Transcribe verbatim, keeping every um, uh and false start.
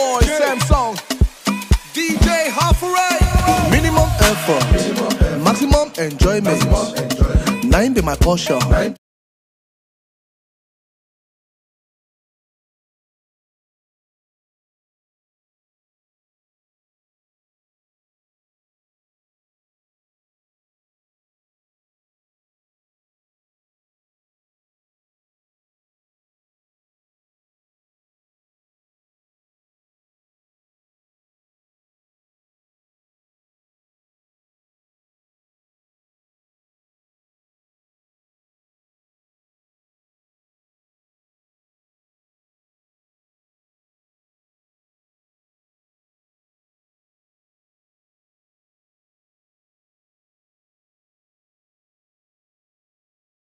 boy, same song. D J Halfray. Minimum effort, maximum enjoyment. Nine be my portion.